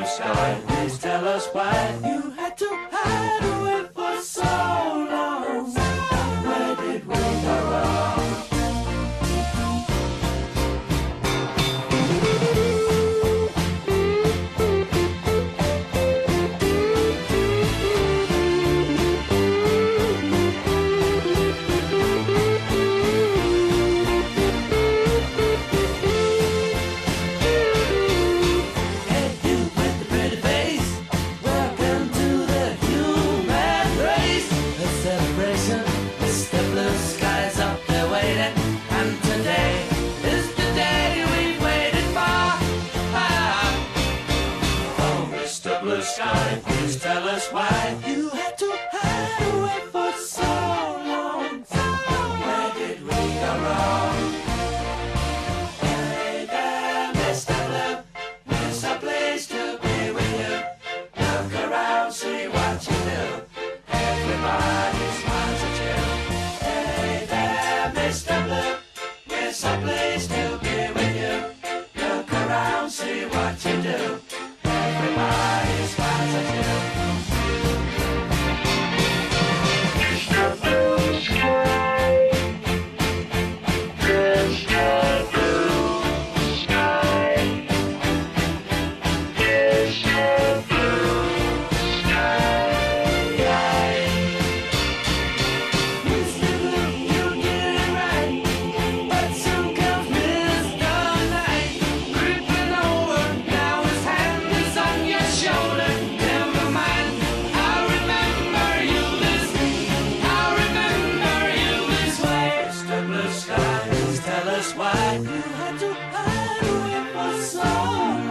sky. Please tell us why you had to hide away for so long. Where did we go wrong? Blue sky, please tell us why you had to hide away for so long. Where did we go wrong? Hey there, Mr. Blue, it's a place to be with you. Look around, see what you do. Everybody smiles at you. Hey there, Mr. Blue, it's a place to be with you. Look around, see what you do. Everybody smiles at you. Mr. Blue Sky, Mr. Blue Sky, Mr. Blue Sky. Mr. Blue, you did it right, but soon comes Mr. Night, creeping over. Now his hand is on your shoulder. Never mind, I'll remember you this way. Mr. Blue Sky, please tell us why you had to hide away for so long.